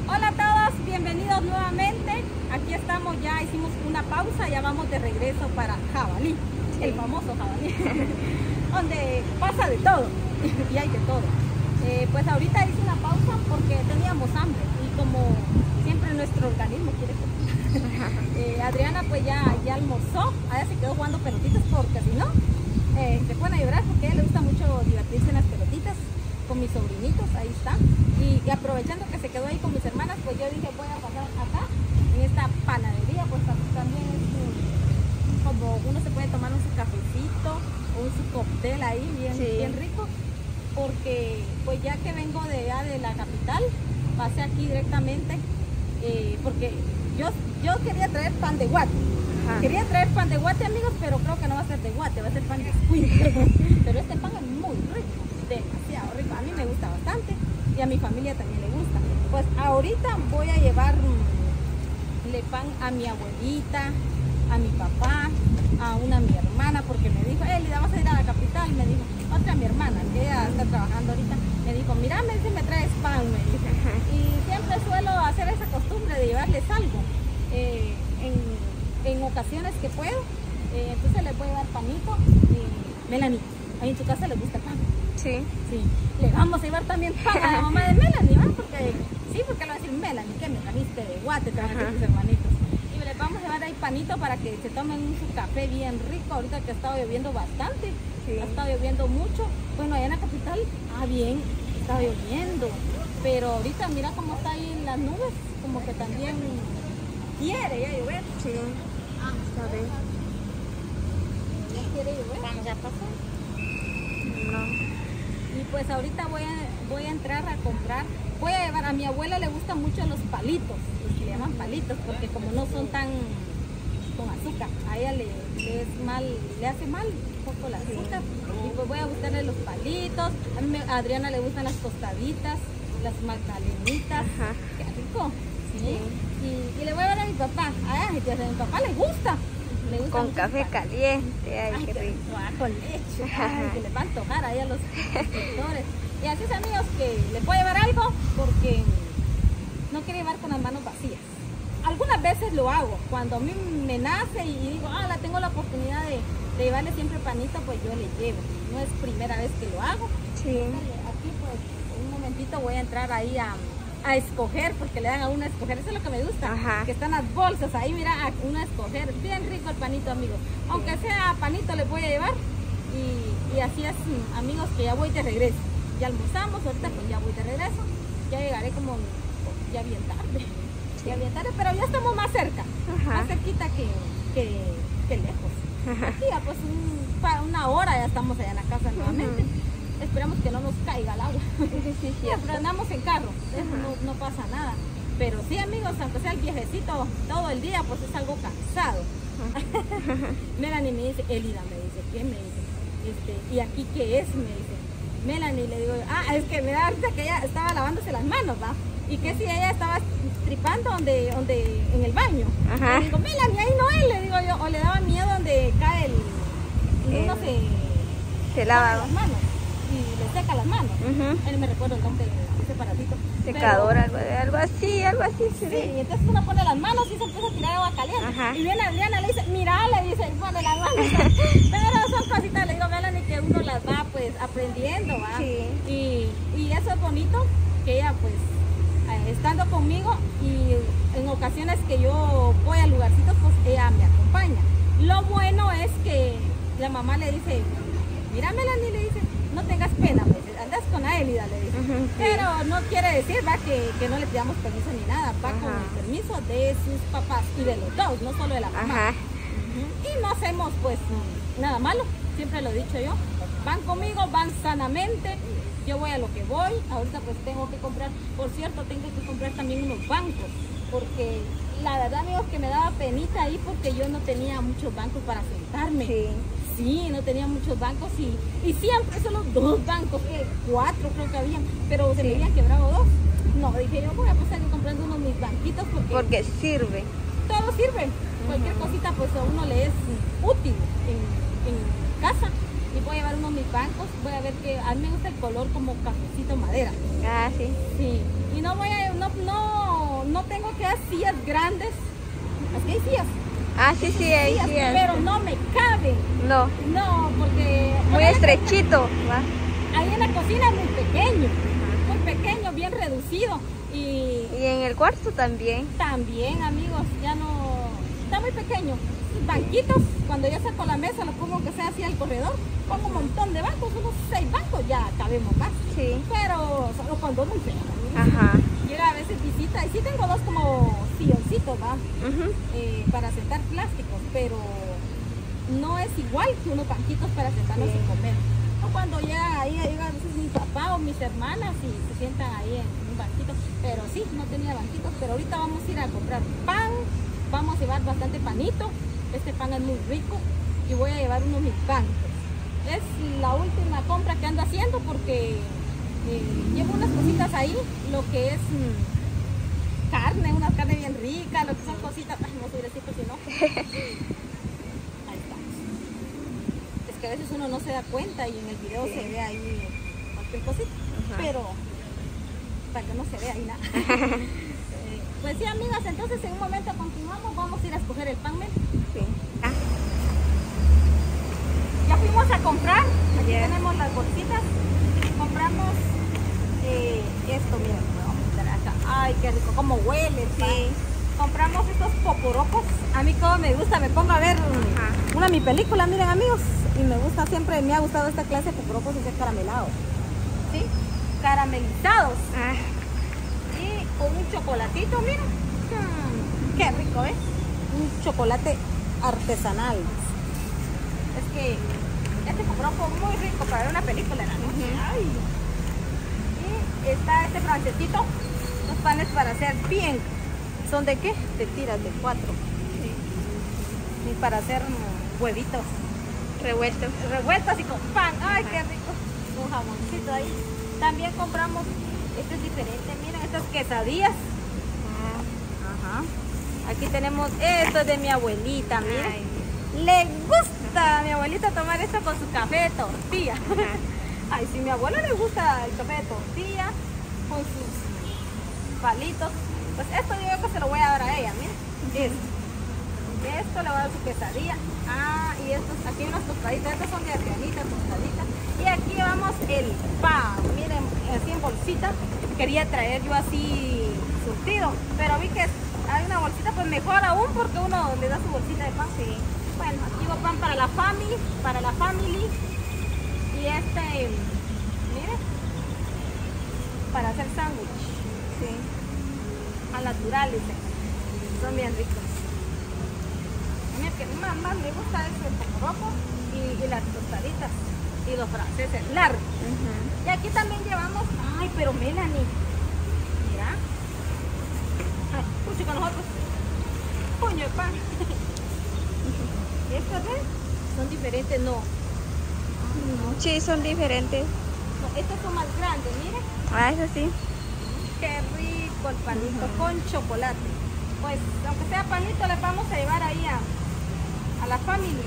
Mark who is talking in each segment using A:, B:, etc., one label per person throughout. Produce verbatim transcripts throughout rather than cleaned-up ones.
A: Hola a todos, bienvenidos nuevamente. Aquí estamos, ya hicimos una pausa, ya vamos de regreso para Jabalí, sí. El famoso Jabalí, donde pasa de todo y hay de todo. Eh, pues ahorita hice una pausa porque teníamos hambre y como siempre nuestro organismo quiere comer. eh, Adriana pues ya, ya almorzó, ella se quedó jugando pelotitas porque si no, eh, se pone a llorar porque a ella le gusta mucho divertirse en las pelotitas con mis sobrinitos, ahí está. Y, y aprovechando que se quedó ahí con mis hermanas, pues yo dije voy a pasar acá, en esta panadería, pues también es un, como uno se puede tomar un su cafecito o un su cóctel ahí bien, sí. bien rico, porque pues ya que vengo de allá de la capital, pasé aquí directamente, eh, porque yo, yo quería traer pan de guate. Ajá. Quería traer pan de guate, amigos, pero creo que no va a ser de guate, va a ser pan de escuincle. Pero este pan es muy rico, demasiado rico. A mí me gusta bastante y a mi familia también le gusta. Pues ahorita voy a llevarle pan a mi abuelita, a mi papá, a una a mi hermana, porque me dijo, Elida, vas a ir a la capital, me dijo, otra a mi hermana, que ella está trabajando ahorita, me dijo, mira, me dice, me traes pan, me dice. Y siempre suelo hacer esa costumbre de llevarles algo, eh, en, en ocasiones que puedo, eh, entonces les voy a dar panito. Y Melanie, ahí en su casa les gusta pan.
B: Sí.
A: Sí, le vamos a llevar también pan a la mamá de Melanie, ¿va? Porque, sí, porque le va a decir, Melanie, que me trajiste de guate, te van a tus hermanitos. Y les vamos a llevar ahí panito para que se tomen su café bien rico, ahorita que ha estado lloviendo bastante, sí. Ha estado lloviendo mucho. Bueno, allá en la capital, ah, bien, está lloviendo, pero ahorita mira cómo está ahí en las nubes, como que también quiere ya llover.
B: Sí,
A: ah,
B: está bien.
A: ¿Ya quiere llover?
B: ¿Vamos a pasar? No.
A: Y pues ahorita voy a, voy a entrar a comprar, voy a llevar, a mi abuela le gustan mucho los palitos, los que le llaman palitos, porque como no son tan con azúcar, a ella le, le es mal, le hace mal un poco el azúcar, y pues voy a buscarle los palitos. A, mí, a Adriana le gustan las tostaditas, las magdalenitas. Ajá. Qué rico, ¿sí? Sí. Y, y le voy a dar a mi papá, a, a mi papá le gusta.
B: Con café caliente, ay, ay qué rico.
A: Ah, con leche, ay, que les va a antojar ahí a los suscriptores. Y así es, amigos, que les puedo llevar algo porque no quiero llevar con las manos vacías. Algunas veces lo hago, cuando a mí me nace y digo, ah, la tengo la oportunidad de, de llevarle siempre panito, pues yo le llevo. No es primera vez que lo hago.
B: Sí.
A: Aquí pues en un momentito voy a entrar ahí a... a escoger, porque le dan a uno a escoger, eso es lo que me gusta. Ajá. Que están las bolsas ahí, mira, a uno a escoger, bien rico el panito, amigos, sí. Aunque sea panito le voy a llevar, y, y así es, amigos, que ya voy de regreso, ya almorzamos, ahorita pues ya voy de regreso, ya llegaré como, ya bien tarde, sí. ya bien tarde, pero ya estamos más cerca, ajá. más cerquita que, que, que lejos, ajá. Aquí ya pues un, para una hora ya estamos allá en la casa nuevamente. Uh-huh. Esperamos que no nos caiga el agua. Sí, sí, sí, pero andamos en carro, no, no pasa nada. Pero sí, amigos, aunque sea el viajecito todo el día, pues es algo cansado. Melanie me dice, Elida, me dice, ¿qué? Me dice, este, ¿y aquí qué es? Me dice. Melanie, le digo, ah, es que me da ahorita que ella estaba lavándose las manos, ¿va? Y que si ella estaba tripando donde, donde, en el baño. Ajá. Le digo, Melanie, ahí no es, le digo yo, o le daba miedo donde cae el, y uno se,
B: se lava
A: las manos. Y le seca las manos. Uh-huh. Él me recuerdo el nombre de ese aparatito.
B: Secador, algo, algo así, algo así.
A: Sí, sí, y entonces uno pone las manos y se empieza a tirar agua caliente. Ajá. Y viene Adriana, le dice, mira, le dice, y pone las manos. Pero son cositas, le digo, Melanie, que uno las va pues aprendiendo, ¿va? Sí. Y, y eso es bonito, que ella pues, eh, estando conmigo y en ocasiones que yo voy a lugarcitos, pues ella me acompaña. Lo bueno es que la mamá le dice, mira, Melanie, le dice, no tengas pena, pues, andas con Elida, le dice. Uh-huh, pero sí. No quiere decir, va, que, que no le pidamos permiso ni nada, va uh-huh. con el permiso de sus papás y de los dos, no solo de la mamá. Uh-huh. Y no hacemos pues nada malo, siempre lo he dicho yo. Van conmigo, van sanamente, yo voy a lo que voy. Ahorita pues tengo que comprar, por cierto, tengo que comprar también unos bancos, porque la verdad, amigos, que me daba penita ahí porque yo no tenía muchos bancos para sentarme. Sí. Sí, no tenía muchos bancos y, y siempre solo dos bancos, que cuatro creo que habían, pero se sí. me habían quebrado dos. No, dije yo voy a pasar comprando unos mis banquitos porque...
B: Porque sirve.
A: Todo sirve. Uh-huh. Cualquier cosita pues a uno le es útil en, en casa. Y voy a llevar unos mis bancos, voy a ver que a mí me gusta el color como cafecito madera.
B: Ah, sí.
A: Sí. Y no voy a, no, no no tengo que hacer sillas grandes. Es que hay sillas.
B: Ah, sí, sí, hay
A: sillas,
B: sillas.
A: pero no me caben.
B: No,
A: No, porque...
B: muy estrechito, ¿va?
A: Ahí en la cocina es muy pequeño. Muy pequeño, bien reducido. Y
B: Y en el cuarto también.
A: también, amigos, ya no... Está muy pequeño. Banquitos, cuando yo saco la mesa, lo pongo que sea así al corredor. Pongo un montón de bancos, unos seis bancos, ya cabemos más.
B: Sí.
A: Pero solo cuando muy feo.
B: Ajá.
A: Llega a veces visita y sí tengo dos como silloncitos, ¿va?
B: Ujú.
A: Eh, para sentar plásticos, pero no es igual que unos banquitos para sentarnos
B: Sí.
A: y comer. O cuando llega ahí, llega a veces mi papá o mis hermanas y se sientan ahí en un banquito. Pero sí, no tenía banquitos, pero ahorita vamos a ir a comprar pan, vamos a llevar bastante panito. Este pan es muy rico y voy a llevar unos mil pan. Es la última compra que ando haciendo porque eh, llevo unas cositas ahí, lo que es mm, carne, una carne bien rica, lo que son cositas, ay, no subir así pues si no. Ahí está. Es que a veces uno no se da cuenta y en el video
B: Sí.
A: se ve ahí cualquier cosita,
B: Ajá.
A: pero para que no se vea ahí nada. Eh, pues sí, amigas, entonces en un momento continuamos, vamos a ir a escoger el pan. ¿Ven?
B: Sí. Ah,
A: Ya fuimos a comprar, aquí
B: Ya.
A: tenemos las bolsitas, compramos eh, esto, miren, vamos a meter acá. Ay, qué rico, cómo huele,
B: sí.
A: compramos estos poporocos, a mí como me gusta, me pongo a ver
B: Ajá.
A: una mi película, miren amigos, y me gusta siempre, me ha gustado esta clase de poporocos y ser caramelados, ¿sí? Caramelizados,
B: Ah,
A: y con un chocolatito, miren, mm, qué rico, ¿eh? Un chocolate artesanal. Es que este poporoco muy rico para ver una película en la noche.
B: Ujú.
A: Ay. Y está este francesito, los panes para hacer bien. ¿Son de qué? De tiras de cuatro.
B: sí.
A: Y para hacer mm, huevitos
B: Revuelto.
A: revueltos y con pan. Ay, qué rico. Un jamoncito ahí. También compramos, este es diferente, miren, estas quesadillas.
B: Ah,
A: Ajá. Aquí tenemos, esto es de mi abuelita, miren.
B: ay,
A: Le gusta a mi abuelita tomar esto con su café de tortilla.
B: ajá.
A: Ay, si a mi abuela le gusta el café de tortilla con sus palitos, pues esto yo creo que se lo voy a dar a ella, miren. Esto. Esto le voy a dar su quesadilla. Ah, y estos, aquí hay unas tostaditas, estas son de Adrianita, tostaditas. Y aquí vamos el pan, miren, así en bolsita. Quería traer yo así surtido, pero vi que hay una bolsita, pues mejor aún porque uno le da su bolsita de pan.
B: Sí.
A: Bueno, aquí va pan para la family, para la family. Y este, mire, para hacer sándwich.
B: Sí.
A: Al natural, dice. Son bien ricos. A mí el que más, más me gusta es el poporoco y, y las tostaditas. Y los franceses largos.
B: Ujú.
A: Y aquí también llevamos, ay, pero Melanie, mira. Ay, pucho con nosotros. Puño de pan. ¿Estos ves? Son diferentes, no.
B: Sí, son diferentes.
A: No, estos son más grandes, miren.
B: Ah, eso sí.
A: Qué rico el panito con chocolate. Pues, aunque sea panito, le vamos a llevar ahí a, a la family.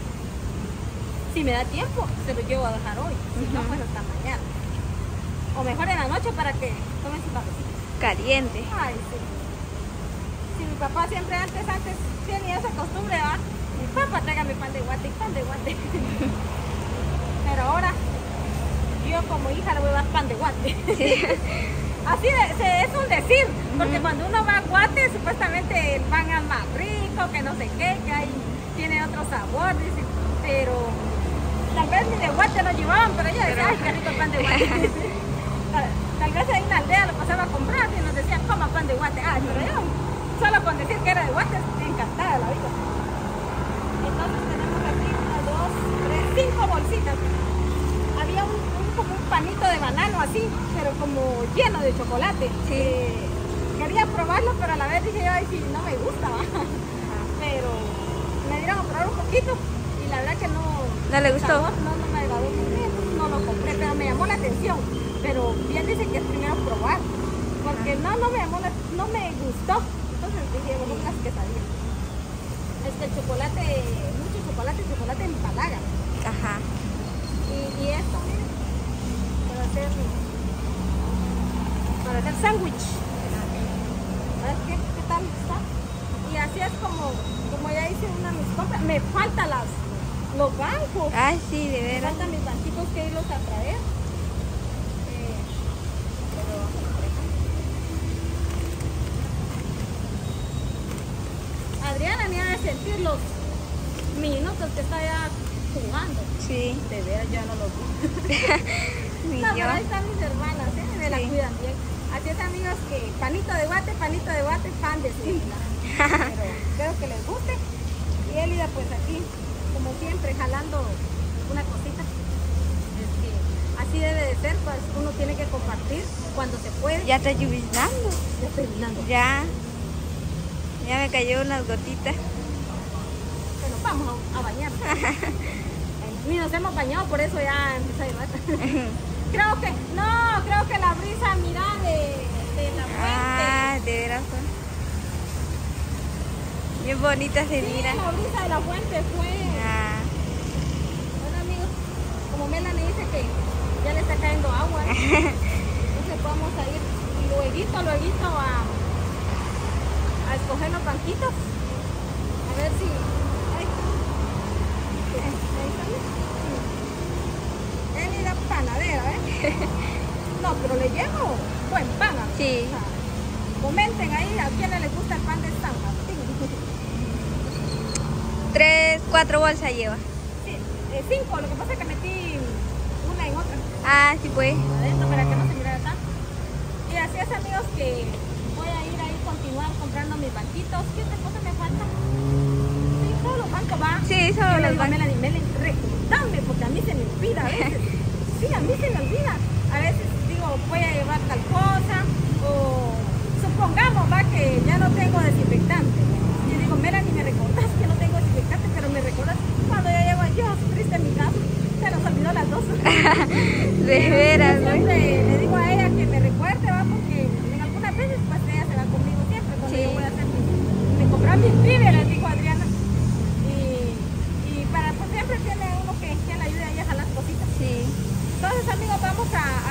A: Si me da tiempo, se lo llevo a dejar hoy. Si no,
B: Ujú.
A: pues hasta mañana. O mejor en la noche para que tomen su cafecito.
B: Caliente.
A: Ay, sí. Si mi papá siempre antes, antes tenía esa costumbre, ¿va? Mi papá, tráigame pan de guate, pan de guate. Pero ahora, yo como hija le voy a dar pan de guate.
B: Sí.
A: Así de, se- es un decir, porque
B: Ujú.
A: cuando uno va a Guate, supuestamente el pan es más rico, que no sé qué, que hay, tiene otro sabor, dice, pero tal vez ni de Guate lo llevaban, pero ella decía,
B: Pero-
A: ay, qué rico el pan de Guate. tal, tal vez en una aldea lo pasaba a comprar y nos decían, coma pan de Guate, ay, pero yo, solo con decir que era de Guate, encantada la vida. Entonces tenemos aquí una, dos, tres, cinco bolsitas. Había un, un- como un panito de banano así, pero como lleno de chocolate.
B: Sí.
A: Eh, quería probarlo, pero a la vez dije, ay, sí, no me gusta, ¿va? Pero me dieron a probar un poquito y la verdad que no...
B: ¿No le
A: el
B: gustó?
A: sabor no, no me agradó muy bien, no lo compré, pero me llamó la atención. Pero bien dice que es primero probar, porque no, no me llamó, la- no me gustó. Entonces dije, bueno, unas quesadillas. Es que el chocolate, mucho chocolate, el chocolate empalaga.
B: Ajá.
A: Y, y esto, miren, para hacer, para hacer sándwich. Para hacer es como, como ya hice una de mis compras, me faltan las, los bancos.
B: Ay, sí, de
A: Me
B: veras.
A: faltan mis banquitos que irlos a traer. Eh, pero vamos a por acá. Adriana ni ha de sentir los minutos que está ya jugando.
B: Sí.
A: De veras ya no los vi.
B: Ni
A: No,
B: yo.
A: pero ahí están mis hermanas, ¿eh? Me la
B: Sí.
A: cuidan bien. Así es, amigos, que panito de guate, panito de guate, pan de cena. Pero espero que les guste. Y Elida, pues aquí, como siempre, jalando una cosita. Es que así debe de ser, pues uno tiene que compartir cuando se puede.
B: Ya está lloviznando.
A: Ya estoy mirando.
B: Ya. Ya me cayó unas gotitas.
A: Bueno, vamos a, a bañar. Ni nos hemos bañado, por eso ya empieza a llover. Creo que, no, creo que la brisa, mira, de, de la fuente.
B: Ah, de veras. Fue. Bien bonita se
A: Sí,
B: mira.
A: la brisa de la fuente fue.
B: Ah.
A: Bueno, amigos, como Melanie dice que ya le está cayendo agua, ¿eh? Entonces vamos a ir lueguito, lueguito a, a escoger los banquitos. A ver si... Ay, ahí sale. Él la panadera, ¿eh? No, pero le llevo buen pan. Amigos.
B: Sí.
A: O sea, comenten ahí a quién le gusta el pan de San Martín.
B: Tres, cuatro bolsas lleva.
A: Sí, eh, cinco, lo que pasa es que metí una en otra.
B: Ah, sí pues.
A: Adentro para que no se mirara tanto. Y así es, amigos, que voy a ir ahí continuar comprando mis banquitos. ¿Qué otra cosa me falta? Sí, todos los bancos van.
B: Sí,
A: Yo
B: solo
A: le
B: los
A: digo a
B: bancos.
A: Melanie, Melanie, recordame, porque a mí se me olvida a veces. Sí, a mí se me olvida. A veces digo, voy a llevar tal cosa, o supongamos, va, que ya no tengo desinfectante. Y digo, Melanie, me recordás que no tengo desinfectante, pero me recordás cuando ya llego yo, triste en mi casa, se nos olvidó las dos.
B: De veras,
A: Yo
B: ¿no?
A: siempre le digo a ella que me recuerde, va, porque en algunas veces pues ella se va conmigo siempre cuando
B: Sí.
A: yo voy a hacer mi, mi comprar mis víveres, dijo Adriana. Y, y para pues siempre tiene uno que, que le ayude a ella a jalar cositas.
B: Sí.
A: Entonces, amigos, vamos a, a